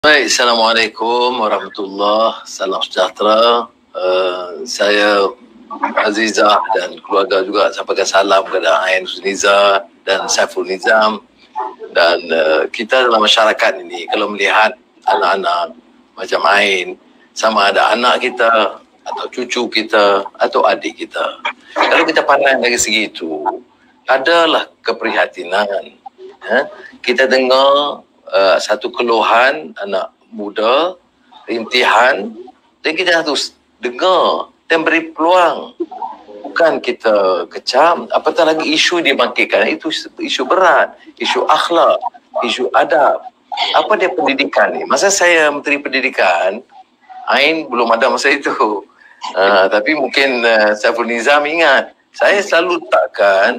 Baik, Assalamualaikum warahmatullahi, salam sejahtera. Saya Azizah dan keluarga juga sampaikan salam kepada Ain Husniza dan Saiful Nizam. Dan kita dalam masyarakat ini kalau melihat anak-anak macam Ain, sama ada anak kita atau cucu kita atau adik kita, kalau kita pandang dari segi itu, adalah keprihatinan. Kita dengar satu keluhan anak muda, rintihan, dan kita harus dengar dan beri peluang. Bukan kita kecam, apatah lagi isu dibangkitkan, itu isu berat, isu akhlak, isu adab. Apa dia pendidikan ni? Masa saya Menteri Pendidikan, Ain belum ada masa itu. Tapi mungkin Saiful Nizam ingat, saya selalu letakkan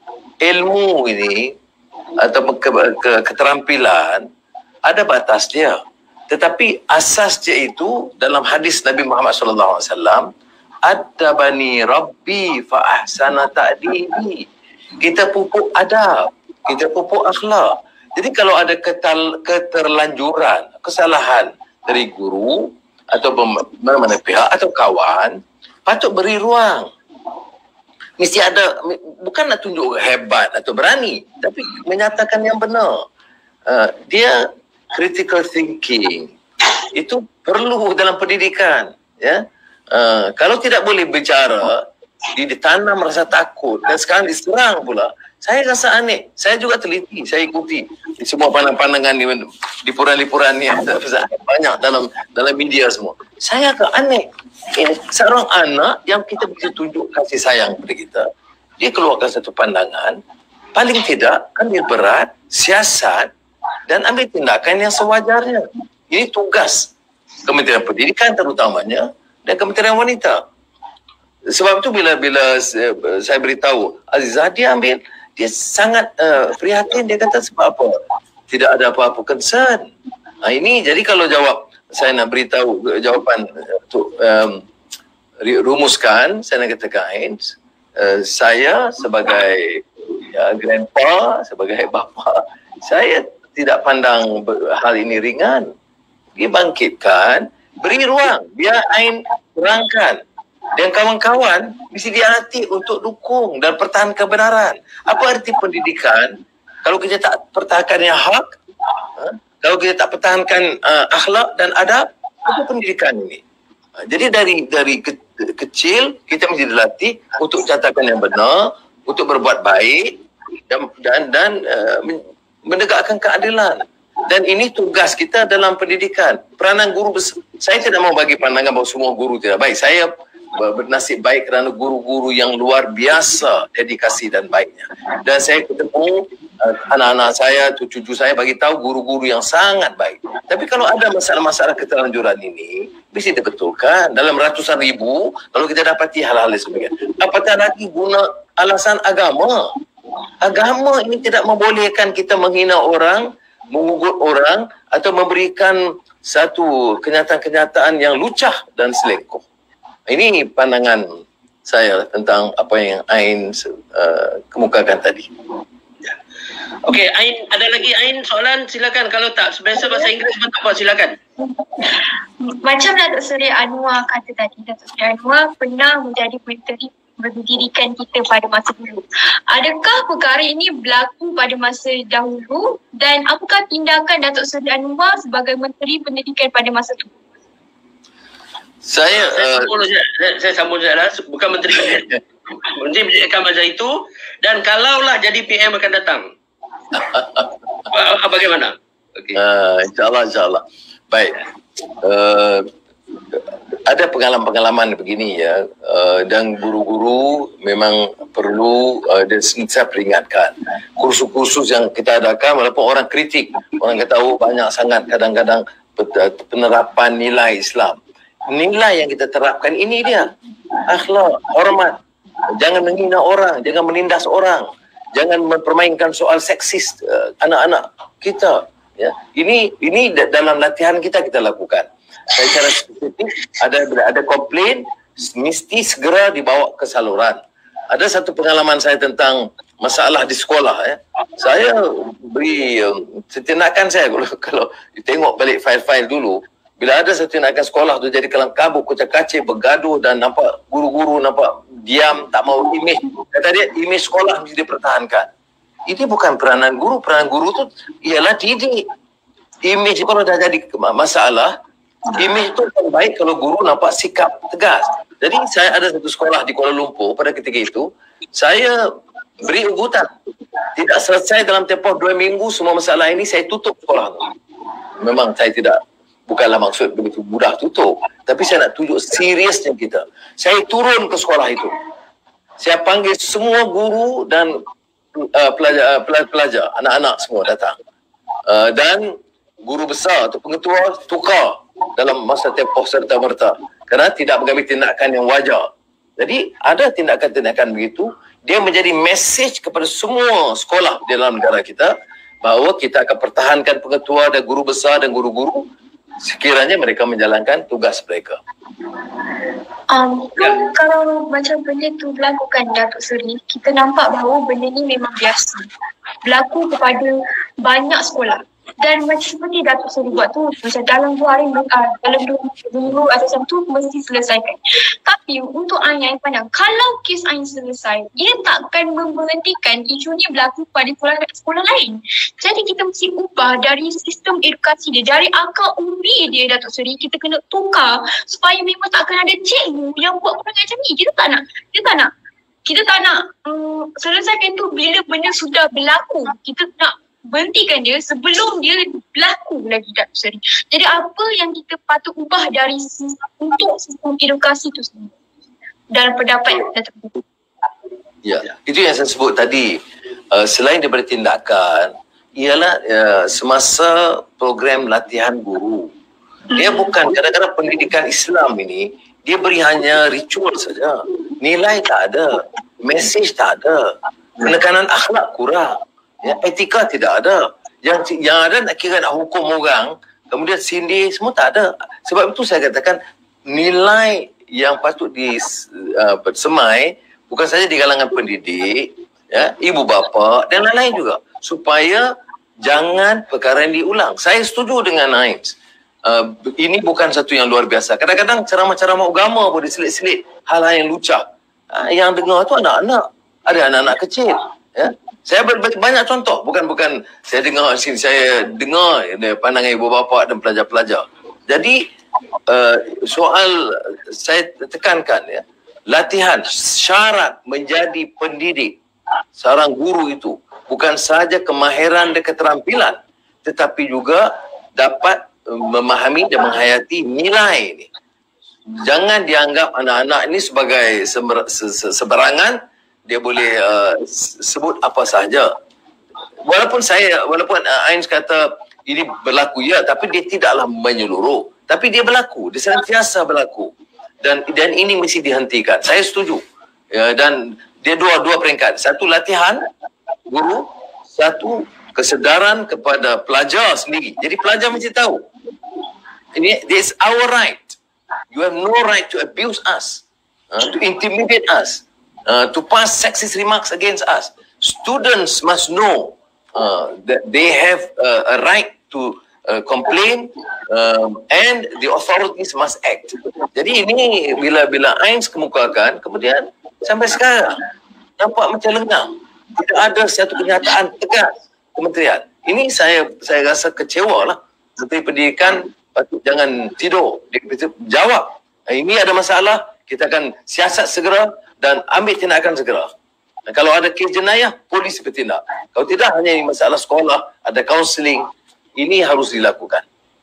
ilmu ini atau keterampilan ada batas dia, tetapi asas dia itu dalam hadis Nabi Muhammad SAW, adabani rabbi fa ahsana ta'dibi. Kita pupuk adab, kita pupuk akhlak. Jadi kalau ada keterlanjuran, kesalahan dari guru atau mana pihak atau kawan, patut beri ruang. Mesti ada, bukan nak tunjuk hebat atau berani, tapi menyatakan yang benar. Dia critical thinking itu perlu dalam pendidikan, ya. Kalau tidak boleh bicara, ditanam rasa takut dan sekarang diserang pula. Saya rasa aneh. Saya juga teliti, saya ikuti di semua pandangan di lipuran-lipuran ni banyak dalam media semua. Saya agak aneh. Ini seorang anak yang kita bisa tunjuk kasih sayang kepada kita. Dia keluarkan satu pandangan, paling tidak ambil berat, siasat dan ambil tindakan yang sewajarnya. Ini tugas Kementerian Pendidikan terutamanya dan Kementerian Wanita. Sebab itu bila saya beritahu Azizah, dia sangat prihatin. Dia kata sebab apa? Tidak ada apa-apa concern. Ini jadi kalau saya nak beritahu jawapan untuk rumuskan, saya nak katakan saya sebagai grandpa, sebagai bapa, saya tidak pandang hal ini ringan. Dibangkitkan, beri ruang, biar Ain terangkan. Dan kawan-kawan mesti dilatih untuk dukung dan pertahankan kebenaran. Apa arti pendidikan kalau kita tak pertahankan yang hak? Kalau kita tak pertahankan akhlak dan adab, apa pendidikan ini? Jadi dari kecil kita mesti dilatih untuk catakan yang benar, untuk berbuat baik dan menegakkan keadilan. Dan ini tugas kita dalam pendidikan. Peranan guru besar. Saya tidak mau bagi pandangan bahawa semua guru tidak baik. Saya bernasib baik kerana guru-guru yang luar biasa dedikasi dan baiknya. Dan saya ketemu anak-anak saya, cucu saya bagi tahu guru-guru yang sangat baik. Tapi kalau ada masalah-masalah keterlanjuran ini, mesti dibetulkan. Dalam ratusan ribu, kalau kita dapati hal-hal sebagainya. Apatah lagi guna alasan agama. Agama ini tidak membolehkan kita menghina orang, mengugut orang atau memberikan satu kenyataan-kenyataan yang lucah dan selingkuh. Ini pandangan saya tentang apa yang Ain kemukakan tadi. Okey, Ain, ada lagi Ain soalan? Silakan. Kalau tak biasa bahasa Inggeris betul apa, silakan. Macam Datuk Seri Anwar kata tadi, Datuk Seri Anwar pernah menjadi menteri pendidikan kita pada masa dulu. Adakah perkara ini berlaku pada masa dahulu dan apakah tindakan Datuk Seri Anwar sebagai menteri pendidikan pada masa itu? Saya sambung saja, bukan menteri pendidikan. Menteri pendidikan masa itu, dan kalaulah jadi PM akan datang. Bagaimana? Okay. InsyaAllah. Baik. Ada pengalaman-pengalaman begini ya, dan guru-guru memang perlu dan saya peringatkan. Kursus-kursus yang kita adakan walaupun orang kritik, orang kata banyak sangat kadang-kadang penerapan nilai Islam. Nilai yang kita terapkan ini dia. Akhlak, hormat. Jangan menghina orang, jangan menindas orang. Jangan mempermainkan soal seksis anak-anak kita. Ya. Ini dalam latihan kita lakukan. Secara spesifik ada komplain mesti segera dibawa ke saluran. Ada satu pengalaman saya tentang masalah di sekolah, saya beri tindakan saya kalau tengok balik file-file dulu, bila ada satu tindakan sekolah tu jadi kelam kabut, kocak-kacir, bergaduh dan nampak guru-guru nampak diam, tak mau imej. Kata dia, imej sekolah mesti dipertahankan. Ini bukan peranan guru. Peranan guru tu ialah didik. Imej kalau dah jadi masalah, imej tu baik kalau guru nampak sikap tegas. Jadi saya ada satu sekolah di Kuala Lumpur pada ketika itu, saya beri ugutan. Tidak selesai dalam tempoh 2 minggu semua masalah ini, saya tutup sekolah tu. Memang saya bukanlah maksud begitu mudah tutup, tapi saya nak tunjuk seriusnya kita. Saya turun ke sekolah itu. Saya panggil semua guru dan pelajar, anak-anak semua datang. Dan guru besar atau pengetua tukar dalam masa tempoh serta-merta kerana tidak mengambil tindakan yang wajar. Jadi ada tindakan-tindakan begitu, dia menjadi mesej kepada semua sekolah di dalam negara kita bahawa kita akan pertahankan pengetua dan guru besar dan guru-guru sekiranya mereka menjalankan tugas mereka. Kalau macam benda tu berlaku kan Datuk Seri, kita nampak bahawa benda ni memang biasa berlaku kepada banyak sekolah. Dan macam seperti Datuk Seri buat tu, macam dalam 2 hari, dalam 2 minggu atau macam tu mesti selesaikan. Tapi untuk Ain pandang, kalau kes Ain selesai, dia takkan memberhentikan isu ni berlaku pada sekolah lain. Jadi kita mesti ubah dari sistem edukasi dia, dari akar umbi dia Datuk Seri, kita kena tukar supaya memang takkan ada cikgu yang buat perangai macam ni. Kita tak nak selesaikan tu bila benda sudah berlaku. Kita nak berhentikan dia sebelum dia berlaku lagi Datuk Seri. Jadi apa yang kita patut ubah dari untuk sistem edukasi tu sendiri dalam pendapat Datuk Seri? Ya, itu yang saya sebut tadi. Selain daripada tindakan, ialah semasa program latihan guru. Dia bukan, kadang-kadang pendidikan Islam ini, dia beri hanya ritual saja. Nilai tak ada, mesej tak ada, penekanan akhlak kurang. Ya, etika tidak ada. Yang ada nak kira nak hukum orang, kemudian sindir, semua tak ada. Sebab itu saya katakan nilai yang patut disemai bukan saja di kalangan pendidik, ya, ibu bapa dan lain-lain juga, supaya jangan perkara yang diulang. Saya setuju dengan Ains. Ini bukan satu yang luar biasa. Kadang-kadang ceramah-ceramah agama pun diselit-selit hal-hal yang lucah. Yang dengar tu anak-anak, ada anak-anak kecil, ya. Saya banyak contoh, bukan saya dengar sini, saya dengar pandangan ibu bapa dan pelajar-pelajar. Jadi soal saya tekankan, ya, latihan syarat menjadi pendidik seorang guru itu bukan sahaja kemahiran dan keterampilan, tetapi juga dapat memahami dan menghayati nilai ini. Jangan dianggap anak-anak ini sebagai seberangan. Dia boleh sebut apa sahaja. Walaupun Ains kata ini berlaku, ya, tapi dia tidaklah menyeluruh. Tapi dia berlaku, dia sentiasa berlaku. Dan ini mesti dihentikan. Saya setuju. Ya, dan dia dua peringkat. Satu latihan guru, satu kesedaran kepada pelajar sendiri. Jadi pelajar mesti tahu. This is our right. You have no right to abuse us, to intimidate us. To pass sexist remarks against us. Students must know that they have a right to complain and the authorities must act. Jadi ini bila Ains kemukakan, kemudian sampai sekarang nampak macam lengang. Tidak ada satu kenyataan tegas kementerian. Ini saya rasa kecewa lah. Menteri Pendidikan patut jangan tidur. Dia jawab. Ini ada masalah, kita akan siasat segera dan ambil tindakan segera. Dan kalau ada kes jenayah, polis bertindak. Kalau tidak, hanya ini masalah sekolah, ada kaunseling, ini harus dilakukan.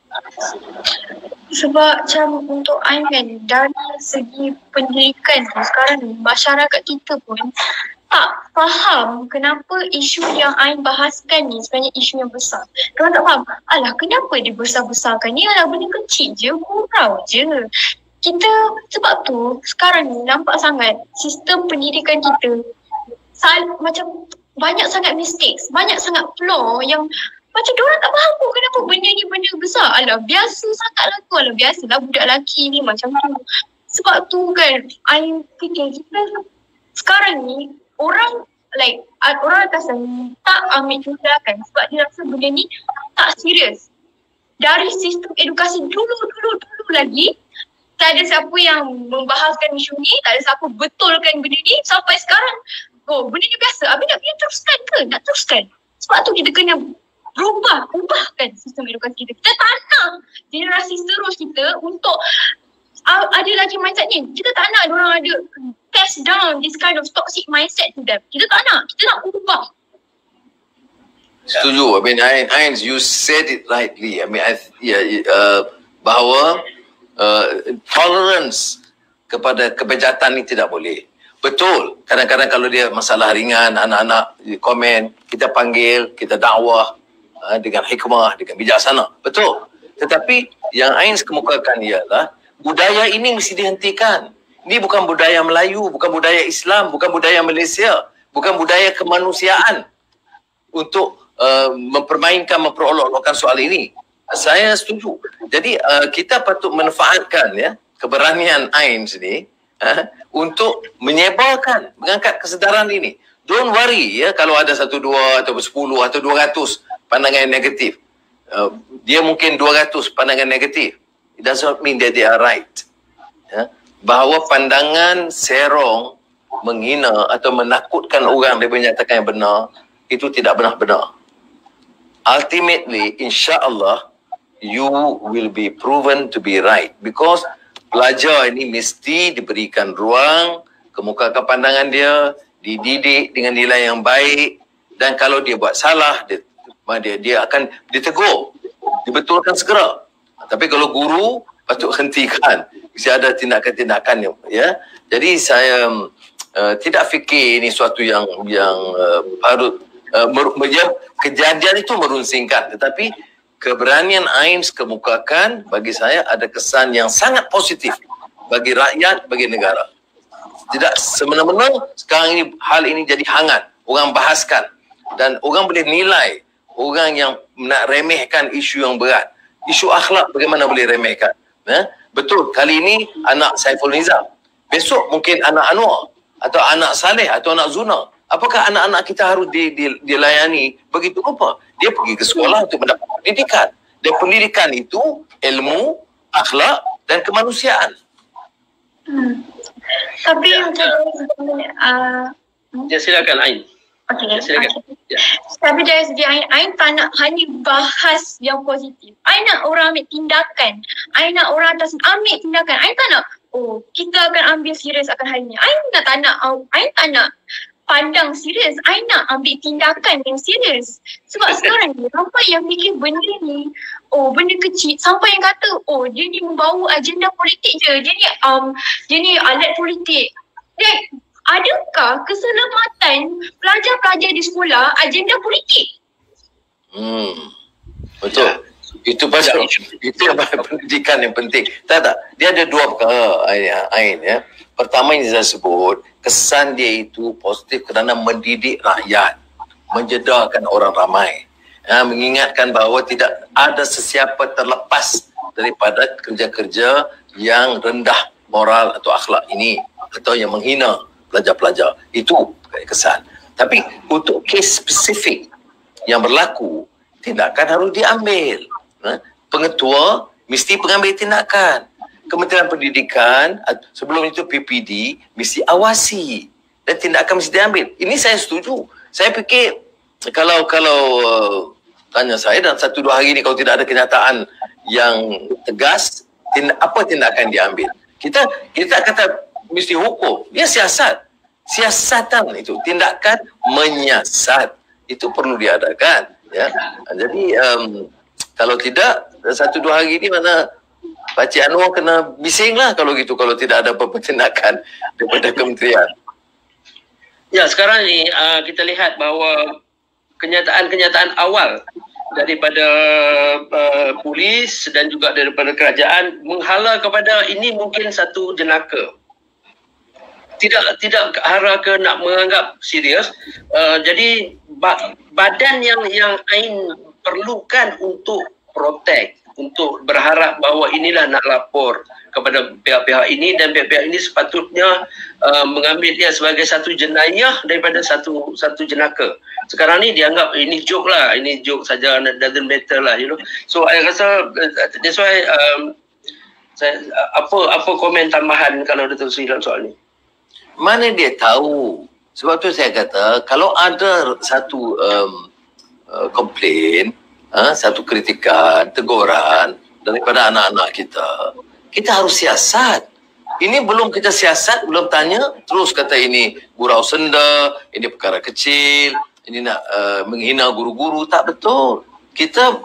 Sebab macam untuk Ain kan, dari segi pendidikan sekarang masyarakat kita pun tak faham kenapa isu yang Ain bahaskan ni sebenarnya isu yang besar. Mereka tak faham, alah kenapa dia besar-besarkan ni, alah benda kecil je, gurau je. Kita sebab tu sekarang ni nampak sangat sistem pendidikan kita macam banyak sangat mistakes, banyak sangat flaw yang macam diorang tak faham pun kenapa benda ni benda besar. Alah biasa sangat lah tu, alah biasalah budak lelaki ni macam tu. Sebab tu kan I fikir kita sekarang ni orang orang atasan tak ambil tindakan sebab dia rasa benda ni tak serius. Dari sistem edukasi dulu lagi, tak ada siapa yang membahaskan isu ni, tak ada siapa betulkan benda ni sampai sekarang. Oh, benda ni biasa. Habis nak teruskan ke? Nak teruskan. Sebab tu kita kena ubahkan sistem edukasi kita. Kita tak nak generasi terus kita untuk ada lagi mindset ni. Kita tak nak diorang ada pass down this kind of toxic mindset to them. Kita tak nak. Kita nak ubah. Setuju. I mean, Ains, you said it rightly. I mean, bahawa tolerance kepada kebejatan ni tidak boleh. Betul. Kadang-kadang kalau dia masalah ringan, anak-anak komen, kita panggil, kita dakwah dengan hikmah, dengan bijaksana. Betul. Tetapi yang Ains kemukakan ialah budaya ini mesti dihentikan. Ini bukan budaya Melayu, bukan budaya Islam, bukan budaya Malaysia, bukan budaya kemanusiaan untuk memperolok-olokkan soal ini. Saya setuju. Jadi kita patut manfaatkan keberanian Ains ni untuk menyebarkan, mengangkat kesedaran ini. Don't worry kalau ada 1, 2 atau 10 atau 200 pandangan negatif. Dia mungkin 200 pandangan negatif. It does not mean that they are right. Bahawa pandangan serong, menghina atau menakutkan orang daripada menyatakan yang benar, itu tidak benar-benar. Ultimately, insya-Allah, you will be proven to be right. Because pelajar ini mesti diberikan ruang, kemukakan pandangan dia, dididik dengan nilai yang baik, dan kalau dia buat salah, dia akan ditegur, dibetulkan segera. Tapi kalau guru, patut hentikan. Mesti ada tindakan-tindakan ya. Jadi saya tidak fikir ini suatu yang harus kejadian itu merunsingkan, tetapi keberanian Ains kemukakan bagi saya ada kesan yang sangat positif bagi rakyat, bagi negara. Tidak semena-mena sekarang ini hal ini jadi hangat, orang bahaskan dan orang boleh nilai orang yang nak remehkan isu yang berat. Isu akhlak bagaimana boleh remehkan? Betul, kali ini anak Saiful Nizam, besok mungkin anak Anwar atau anak Saleh atau anak Zuna. Apakah anak-anak kita harus dilayani begitu rupa? Dia pergi ke sekolah untuk mendapat pendidikan. Dan pendidikan itu ilmu, akhlak dan kemanusiaan. Tapi silakan Ain. Okay. Silakan. Ya. Tapi dari segi Ain tak nak hanya bahas yang positif. Ain nak orang ambil tindakan. Ain nak orang atas ambil tindakan. Ain tak nak, kita akan ambil serius akan hal ini. Ain tak nak pandang serius. Ain nak ambil tindakan yang serius. Sebab sekarang ni ramai yang fikir benda ni benda kecil sampai yang kata dia ni membawa agenda politik je. Dia ni alat politik. Dan adakah keselamatan pelajar-pelajar di sekolah agenda politik? Betul. Itu pasal itu yang pendidikan yang penting. Tak. Dia ada dua perkara Ain ya. Pertama yang saya sebut, kesan dia itu positif kerana mendidik rakyat, menjedarkan orang ramai, mengingatkan bahawa tidak ada sesiapa terlepas daripada kerja-kerja yang rendah moral atau akhlak ini atau yang menghina pelajar-pelajar. Itu kesan. Tapi untuk kes spesifik yang berlaku, tindakan harus diambil. Pengetua mesti pengambil tindakan. Kementerian Pendidikan, sebelum itu PPD, mesti awasi dan tindakan mesti diambil. Ini saya setuju. Saya fikir kalau tanya saya dalam 1-2 hari ini kalau tidak ada kenyataan yang tegas, apa tindakan diambil? Kita kata mesti hukum. Dia siasat. Siasatan itu, tindakan menyiasat. Itu perlu diadakan. Ya. Jadi kalau tidak, 1-2 hari ini mana Pakcik Anwar kena bising lah kalau gitu, kalau tidak ada apa-apa tindakan daripada kementerian. Ya, sekarang ni kita lihat bahawa kenyataan-kenyataan awal daripada polis dan juga daripada kerajaan menghala kepada ini mungkin satu jenaka. Tidak hara ke nak menganggap serius. Jadi badan yang Ain perlukan untuk protect untuk berharap bahawa inilah nak lapor kepada pihak-pihak ini, dan pihak-pihak ini sepatutnya mengambil dia sebagai satu jenayah daripada satu jenaka. Sekarang ni dianggap ini joke lah, ini joke saja, doesn't matter lah, you know. So I rasa that's why saya apa komen tambahan kalau Dr. Sri dalam soal ni? Mana dia tahu? Sebab tu saya kata kalau ada satu komplain, satu kritikan, teguran daripada anak-anak kita, kita harus siasat. Ini belum kita siasat, belum tanya, terus kata ini gurau senda, ini perkara kecil, ini nak menghina guru-guru. Tak betul. Kita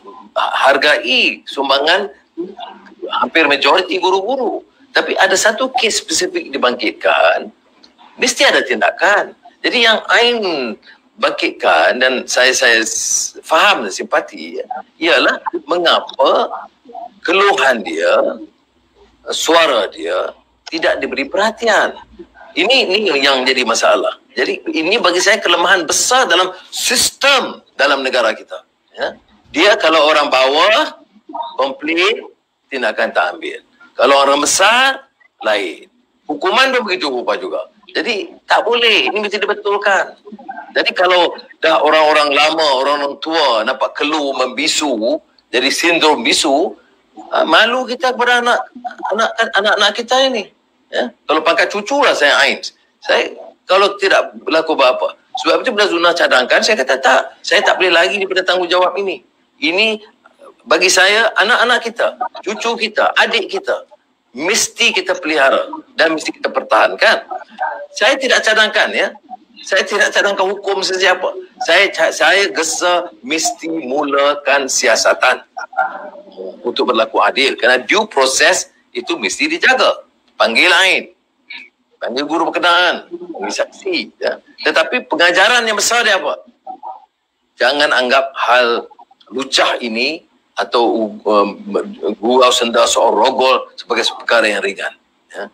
hargai sumbangan hampir majoriti guru-guru. Tapi ada satu kes spesifik dibangkitkan, mesti ada tindakan. Jadi yang Ain bangkitkan, dan saya faham dan simpati, ialah mengapa keluhan dia, suara dia tidak diberi perhatian. Ini yang jadi masalah. Jadi ini bagi saya kelemahan besar dalam sistem dalam negara kita. Ya. Dia kalau orang bawah komplain, tindakan tak ambil. Kalau orang besar, lain. Hukuman pun begitu rupa juga. Jadi tak boleh, ini mesti dibetulkan. Jadi kalau dah orang-orang lama, orang-orang tua nampak keluh membisu, jadi sindrom bisu, malu kita kepada anak-anak kita ini. Ya? Kalau pangkat cucu lah saya Ain. Saya kalau tidak berlaku apa-apa. Sebab itu bila Zuna cadangkan, saya kata tak, saya tak boleh lagi daripada tanggungjawab ini. Ini bagi saya anak-anak kita, cucu kita, adik kita mesti kita pelihara dan mesti kita pertahankan. Saya tidak cadangkan ya. Saya tidak cadangkan hukum sesiapa. Saya gesa mesti mulakan siasatan untuk berlaku adil, kerana due process itu mesti dijaga. Panggil Ain, panggil guru berkenaan, panggil saksi ya. Tetapi pengajaran yang besar dia apa? Jangan anggap hal lucah ini atau gurau senda soal rogol sebagai perkara yang ringan. Ya.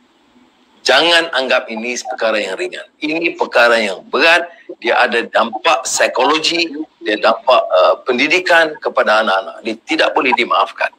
Jangan anggap ini perkara yang ringan. Ini perkara yang berat. Dia ada dampak psikologi, dia dampak pendidikan kepada anak-anak. Dia tidak boleh dimaafkan.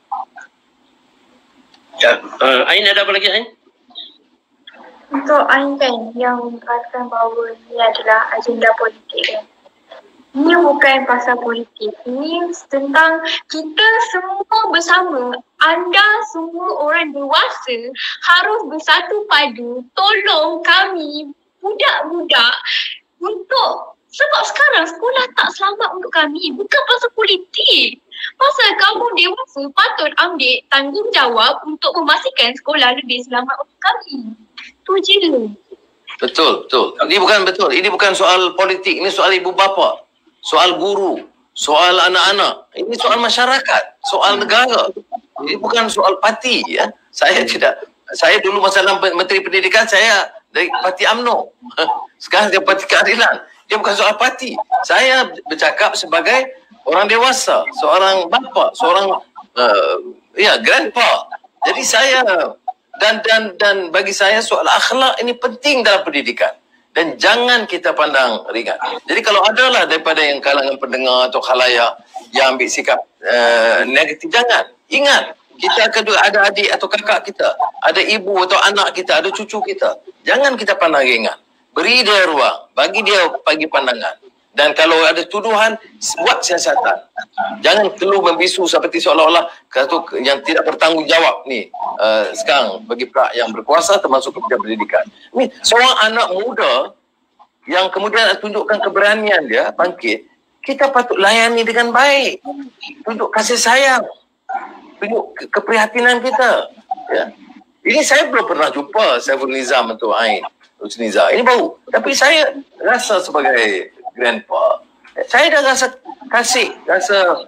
Ya, Ain ada apa lagi Ain? Untuk Ain kan yang mengatakan bahawa ini adalah agenda politik kan. Ini bukan pasal politik. Ini tentang kita semua bersama. Anda semua orang dewasa harus bersatu padu. Tolong kami, budak-budak, untuk sebab sekarang sekolah tak selamat untuk kami. Bukan pasal politik. Pasal kamu dewasa patut ambil tanggungjawab untuk memastikan sekolah lebih selamat untuk kami. Itu je. Betul. Ini bukan betul. Ini bukan soal politik. Ini soal ibu bapa. Soal guru, soal anak-anak, ini soal masyarakat, soal negara. Ini bukan soal parti ya. Saya dulu masa Menteri Pendidikan saya dari parti UMNO. Sekarang dia parti keadilan. Dia bukan soal parti. Saya bercakap sebagai orang dewasa, seorang bapa, seorang grandpa. Jadi saya dan bagi saya soal akhlak ini penting dalam pendidikan. Dan jangan kita pandang ringan. Jadi kalau adalah daripada yang kalangan pendengar atau khalayak yang ambil sikap negatif, jangan. Ingat, kita kedua ada adik atau kakak kita, ada ibu atau anak kita, ada cucu kita. Jangan kita pandang ringan. Beri dia ruang, bagi dia pandangan. Dan kalau ada tuduhan, buat siasatan. Jangan keluh membisu seperti seolah-olah satu yang tidak bertanggungjawab ni sekarang bagi pihak yang berkuasa termasuk Kementerian Pendidikan. Ni seorang anak muda yang kemudian tunjukkan keberanian dia bangkit, kita patut layani dengan baik. Tunjuk kasih sayang. Tunjuk keprihatinan kita. Ya. Ini saya belum pernah jumpa Saiful Nizam atau Ain Husniza. Ini baru. Tapi saya rasa sebagai grandpa, saya dah rasa kasih, rasa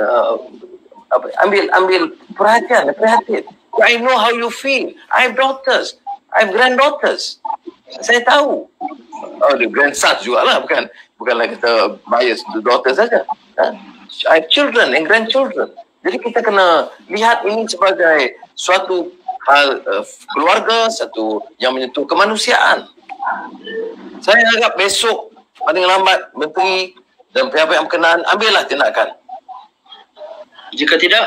ambil perhatian, prihatin. I know how you feel. I have daughters, I have granddaughters. Saya tahu. The grandsons juga lah, bukanlah kita bias to daughters saja. I have children and grandchildren. Jadi kita kena lihat ini sebagai suatu hal keluarga, satu yang menyentuh kemanusiaan. Saya harap besok paling lambat Menteri dan pihak-pihak berkenaan ambillah tindakan. Jika tidak,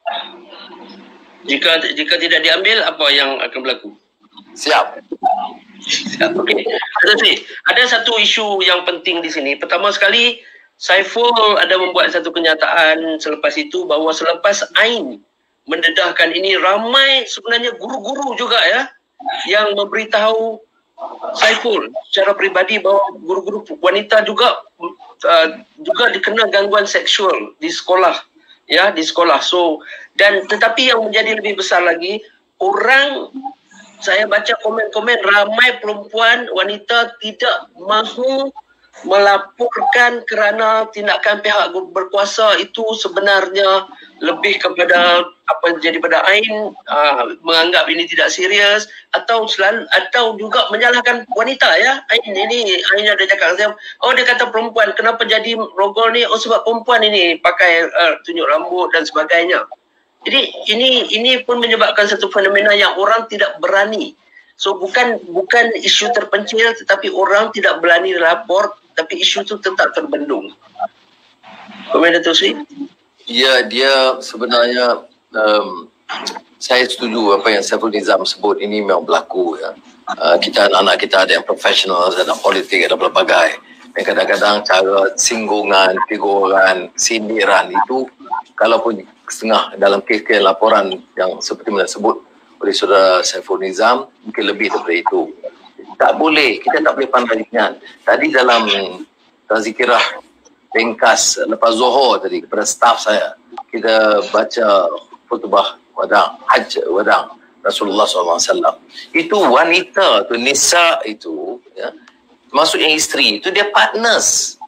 Jika tidak diambil, apa yang akan berlaku? Siap. Okey. Ada satu isu yang penting di sini. Pertama sekali, Saiful ada membuat satu kenyataan selepas itu bahawa selepas Ain mendedahkan ini, ramai sebenarnya guru-guru juga ya yang memberitahu Saiful secara peribadi bahawa guru-guru wanita juga dikena gangguan seksual di sekolah, ya, di sekolah. So, dan tetapi yang menjadi lebih besar lagi, saya baca komen-komen ramai perempuan wanita tidak mahu melaporkan kerana tindakan pihak berkuasa itu sebenarnya lebih kepada apa yang jadi pada Ain, menganggap ini tidak serius atau juga menyalahkan wanita, ya. Ain ada cakap, dia kata perempuan kenapa jadi rogol ni, sebab perempuan ini pakai tunjuk rambut dan sebagainya. Jadi ini pun menyebabkan satu fenomena yang orang tidak berani. So bukan isu terpencil, tetapi orang tidak berani lapor, tapi isu itu tetap terbendung. Komen Datuk Sri? Ya, dia sebenarnya saya setuju apa yang Saiful Nizam sebut, ini memang berlaku, ya. Kita anak-anak kita ada yang profesional, ada politik, ada pelbagai. Dan kadang-kadang cara singgungan, teguran, sindiran itu, kalaupun setengah dalam kes laporan yang seperti mana sebut oleh saudara Saiful Nizam, mungkin lebih daripada itu. Tak boleh, kita tak boleh pandang ringan. Tadi dalam tazkirah ringkas lepas Zuhur tadi kepada staf saya, kita baca khutbah wadang Rasulullah SAW. Itu wanita tu, nisa itu, ya, termasuk yang isteri itu, dia partner.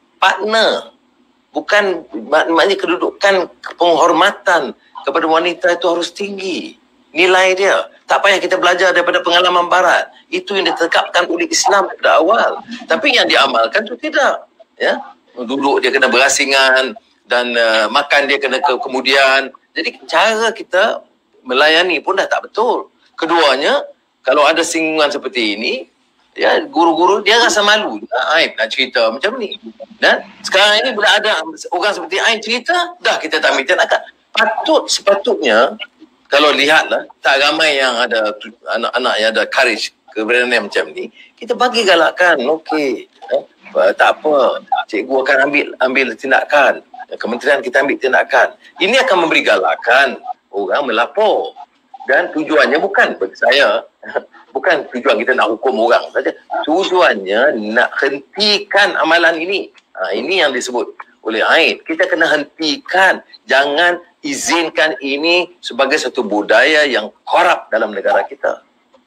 Bukan, maknanya kedudukan penghormatan kepada wanita itu harus tinggi. Nilai dia. Tak payah kita belajar daripada pengalaman barat. Itu yang ditetapkan oleh Islam pada awal. Tapi yang diamalkan itu tidak. Ya, duduk dia kena berasingan dan makan dia kena kemudian. Jadi cara kita melayani pun dah tak betul. Keduanya, kalau ada singgungan seperti ini, ya, guru-guru dia rasa malu. Aib nak cerita macam ni. Dan sekarang ini bila ada orang seperti Ain cerita, dah kita tak minta nak. Sepatutnya, kalau lihatlah, tak ramai yang ada anak-anak yang ada courage, keberanian macam ni, kita bagi galakan. Okey, tak apa, cikgu akan ambil tindakan, kementerian kita ambil tindakan. Ini akan memberi galakan orang melapor. Dan tujuannya bukan bagi saya, bukan tujuan kita nak hukum orang saja. Tujuannya nak hentikan amalan ini. Ini yang disebut oleh Ain. Kita kena hentikan. Jangan izinkan ini sebagai satu budaya yang korup dalam negara kita.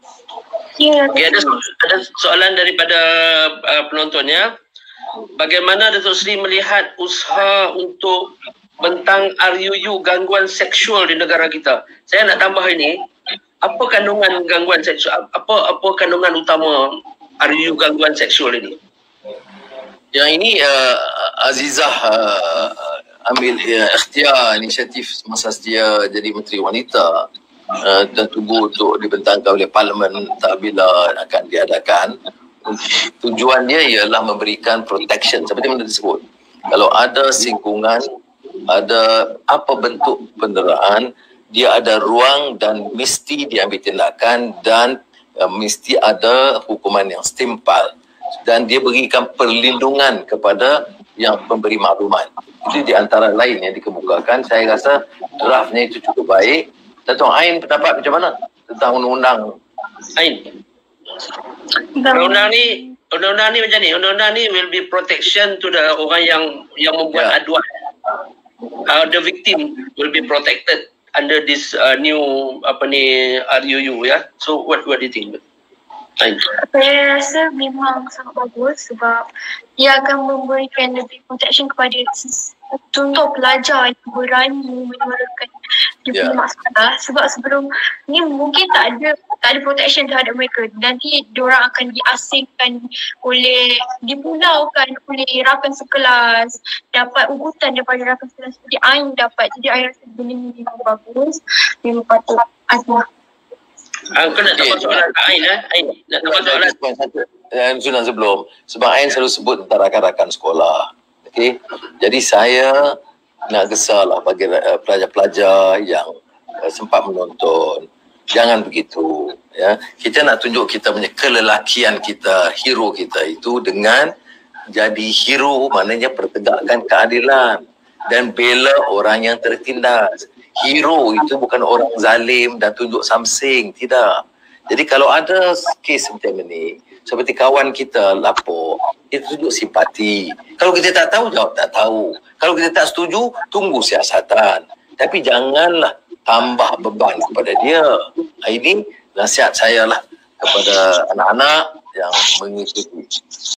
Ya, okay, ada soalan daripada penontonnya. Bagaimana Datuk Seri melihat usaha untuk bentang RUU gangguan seksual di negara kita? Saya nak tambah ini, apa kandungan gangguan seksual? Apa kandungan utama RUU gangguan seksual ini? Yang ini Azizah ambil ikhtiar inisiatif semasa dia jadi Menteri Wanita dan tunggu untuk dibentangkan oleh Parlimen tak bila akan diadakan. Tujuan dia ialah memberikan protection seperti mana disebut. Kalau ada singgungan, ada apa bentuk penderaan, dia ada ruang dan mesti diambil tindakan dan mesti ada hukuman yang setimpal. Dan dia berikan perlindungan kepada yang memberi maklumat. Itu di antara lain yang dikemukakan. Saya rasa draftnya itu cukup baik. Datuk Ain pendapat macam mana tentang undang-undang? Ain, undang-undang ni macam ni. Undang-undang ni will be protection to the orang yang membuat aduan. The victim will be protected under this new RUU, ya. So what do you think? Saya rasa memang sangat bagus sebab ia akan memberikan lebih protection kepada contoh pelajar yang berani menyuarakan dia punya masalah. Sebab sebelum ni mungkin tak ada protection terhadap mereka. Nanti diorang akan diasingkan dipulaukan oleh rakan sekelas, dapat ugutan daripada rakan sekelas seperti Ain dapat. Jadi Ain rasa benda ni memang bagus, memang patut ada. Kau nak tambah soalan Ain, Ain nak tambah soalan. Sudah sebelum, sebab Ain selalu sebut tentang rakan-rakan sekolah. Okey, jadi saya nak gesarlah bagi pelajar-pelajar yang sempat menonton. Jangan begitu, ya. Kita nak tunjuk kita punya kelelakian kita, hero kita itu dengan jadi hero, maknanya pertegakkan keadilan dan bela orang yang tertindas. Hero itu bukan orang zalim dan tunjuk something, tidak. Jadi kalau ada kes macam ini, seperti kawan kita lapor, kita tunjuk simpati. Kalau kita tak tahu, jawab tak tahu. Kalau kita tak setuju, tunggu siasatan. Tapi janganlah tambah beban kepada dia. Ini nasihat saya lah kepada anak-anak yang mengikuti.